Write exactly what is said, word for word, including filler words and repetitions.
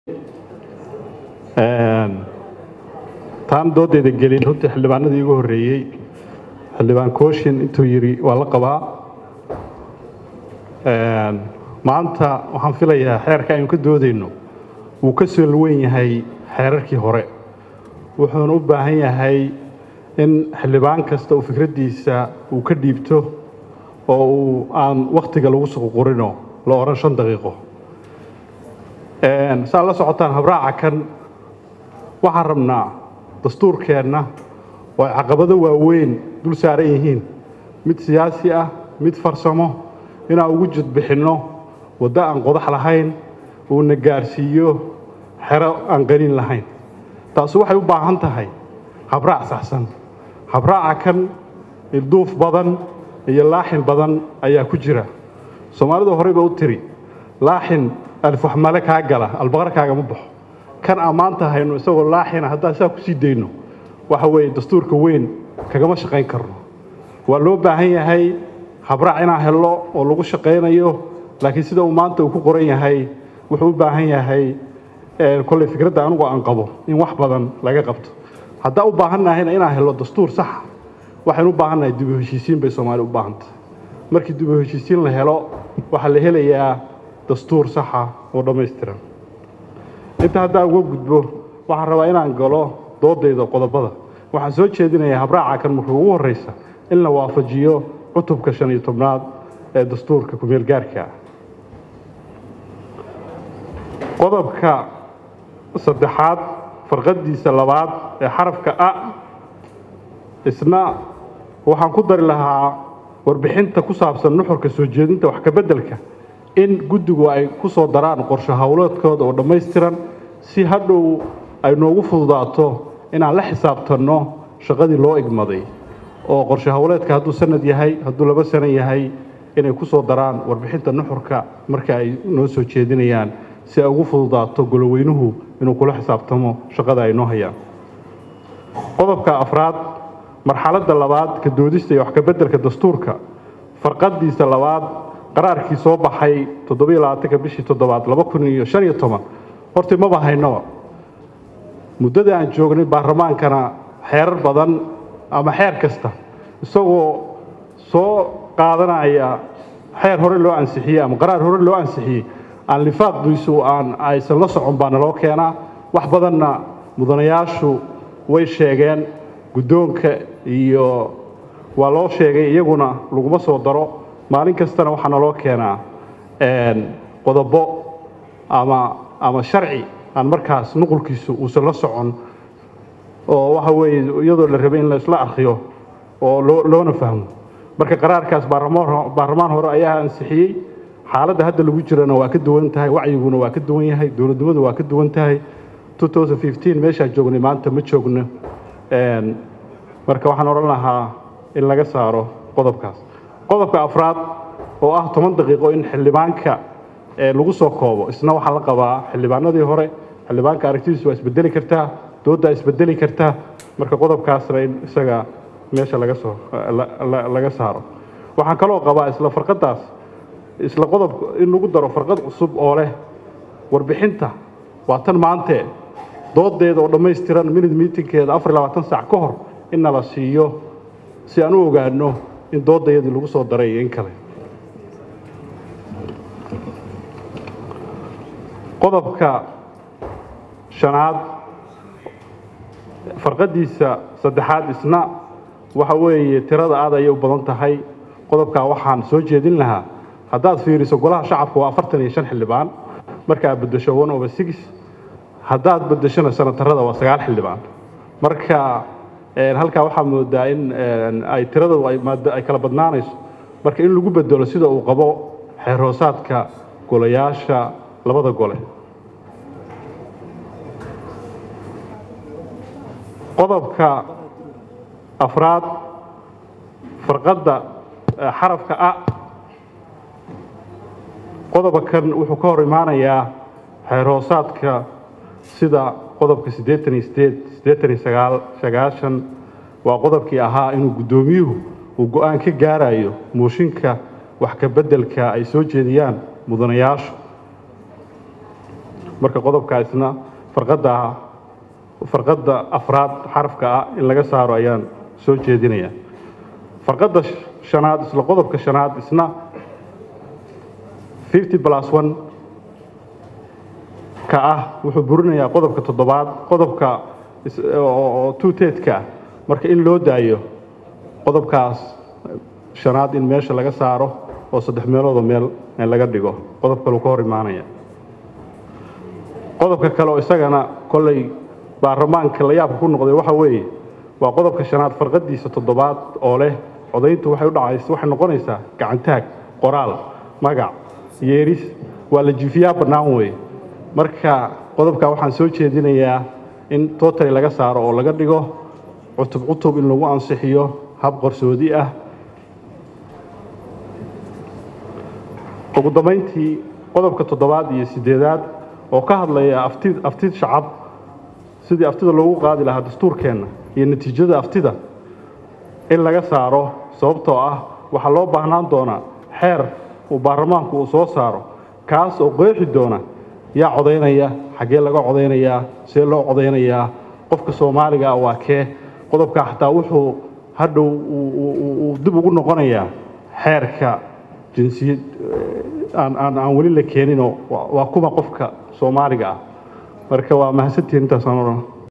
taan doodeeda gelin runtii xildhibaanadii ugu horeeyay xildhibaan kooshin intuu yiri waa la qabaa maanta waxaan filayaa xeerka aynu ka doodayno wuu ka soo weyn yahay xeerarkii hore wuxuuna u baahan yahay in xildhibaan kasta uu fikradiisa uu ka dhiibto oo uu aan waqtiga lagu soo qorino la oran shan daqiiqo een saa la socotaan habraaca kan waxaan rabnaa dastuurkeenna oo caqabado waaweyn dul saaran yihiin mid siyaasi ah mid farsamo inaan ugu jidbixino wada aan qodax lahayn oo na gaarsiiyo xero aan qarin lahayn taas waxay u baahan tahay habraac saxsan habraaca kan ilduuf badan iyo laaxin badan ayaa ku jira Soomaalidu horey ba u tiri laaxin alf wax mala ka gala albaqar kaaga ma baxo kan amaanta hayno isagoo laaxina haddii saa ku sii deyno waxa weeye dastuurka weyn kagama shaqeyn karno waa loo baahan yahay habraac inaan helo oo lagu shaqeynayo laakiin sida uu maanta uu ku qoran yahay wuxuu u baahan yahay ee kulli fikradda anigu aan qabo in wax badan laga qabto hadda u baahanahay inaan helo dastuur sax waxaan u baahanahay dib u heshiisiin bay Soomaali u baahantahay markii dib u heshiisiin la helo waxa la helayaa dastuur sax ah oo dhameystiran inta hadda ugu gudbo waxaan rabaa inaan galo doodayda qodobada waxaan soo jeedinayaa habraaca kan markuu ugu horeysa in la waafajiyo cutubka shan iyo tobnaad ee dastuurka ku meel gaarka qodobka saddexaad farqadiisa labaad ee xarafka a isna waxaan ku dari lahaa warbixinta ku saabsan nuxurka soo jeedinta wax ka bedelka in guddigu ay ku soo daraan qorshe hawleedkooda oo dhameystiran si hadhow ay noogu fududaato inaan la xisaabtano shaqadii loo igmaday oo qorshe hawleedka hadduu sanad yahay hadduu laba sano yahay inay ku soo daraan warbixinta nuxurka marka ay noo soo jeedinayaan si ay ugu fududaato goloweynuhu inuu kula xisaabtamo shaqada ay noo hayaan qodobka afraad marxaladda labaad ka doodista iyo wax ka bedelka dastuurka farqadiisa labaad qaraarkii soo baxay toddoba iyo labaatan bishii toddobaad laba kun iyo shan iyo toban horta ma bahayno muddada aan joognay baarlamaankana xeerar badan ama xeer kasta isagoo soo qaadanaya xeer hore loo ansixiyay ama qaraar hore loo ansixiyay aan lifaaqdiisu aan aysan la socon baan loo keenaa wax badanna mudanayaashu way sheegeen guddoonka iyo waa loo sheegay iyaguna laguma soo daro maalin kastana waxaa loo keenaa een qodobo ama ama sharci aan markaas nuqulkiisu uusan la socon oo waxa weeye iyadoo la rabay in la isla akhriyo oo loona fahmo marka qaraarkaas baarlamaan hore ayaa ansixiyay xaaladda hadda lagu jirana waa ka duwan tahay wacyiguna waa ka duwan yahay dowladnimadu waa ka duwan tahay two thousand fifteen meesha joognay maanta ma joogno een marka waxaan oran lahaa in laga saaro qodobkaas qodobka afraad oo ah toban daqiiqo in xildhibaanka ee lagu soo koobo isna waxa la qabaa xildhibaanadii hore xildhibaanka aragtidiisu waa isbedeli kartaa doodda isbedeli kartaa marka qodobkaasna in isaga meesha laga soo laga saaro waxaan kaloo qabaa isla farqadaas isla qodob in lagu daro farqad cusub oo leh warbixinta waa tan maanta doodeeda oo dhameystiran minute meetingkeeda afar iyo labaatan saac ka hor in la siiyo si aan u ogaano in doodeedii lagu soo daray in kale qodobka shanaad farqadiisa saddexaad isna waxa weeye tirada aad ay u badan tahay qodobka waxaan soo jeedin lahaa haddaad fiiriso golaha shacabka waa afartan iyo shan xildhibaan marka aad bedesho one over six haddaad bedeshona sanatarada waa sagaal xildhibaan marka halka waxa moodaa in ay tirada ay kala badnaanayso marka in lagu bedelo sida uu qabo xeer hoosaadka golayaasha labada gole qodobka afraad farqadda xarafka a qodobkan wuxuu ka hor imaanayaa xeer hoosaadka sida qodobka siddeetan iyo siddeed siddeetan iyo sagaal sagaashan waa qodobkii ahaa inuu guddoomiyuhu uu go'aan ka gaarayo mooshinka wax ka bedelka ay soo jeediyaan mudanayaashu marka qodobkaasna farqada farqada afraad xarafka ah in laga saaro ayaan soo jeedinayaa farqada shanaad isla qodobka shanaad isna fifty plus one ka ah wuxuu burinayaa qodobka toddobaad qodobka oo two-thirds-ka marka in loo daayo qodobkaas shanaad in meesha laga saaro oo saddex meelood oo meel laga dhigo qodobka lagu hor imaanaya qodobka kale oo isagana kolley baarlamaanka la yaabka ku noqday waxa weeye waa qodobka shanaad farqadiisa toddobaad oo leh codayntu waxay u dhacaysaa waxay noqonaysaa gacantaag qoraal magac yeeris waa la jiifiyaa bannaan weeye marka qodobka waxaan soo jeedinayaa in totally laga saaro oo laga dhigo cutub cutub in lagu ansixiyo hab qarsoodi ah ugu dambeyntii qodobka toddobaad iyo sideedaad oo ka hadlaya aftid aftid shacab sidii aftida loogu qaadi lahaa dastuurkeena iyo natiijada aftida in laga saaro sababtoo ah waxa loo baahnaan doona xeer uu baarlamaanku uu soo saaro kaas oo qeexi doona yaa codeynaya xagee laga codeynayaa see loo codeynayaa qofka Soomaaliga waa kee qodobka xataa wuxuu hadhow uu dib ugu noqonayaa xeerka jinsiyad aan aan aan wali la keenino waa kuma qofka Soomaaliga marka waa mahadsantiin intaas aan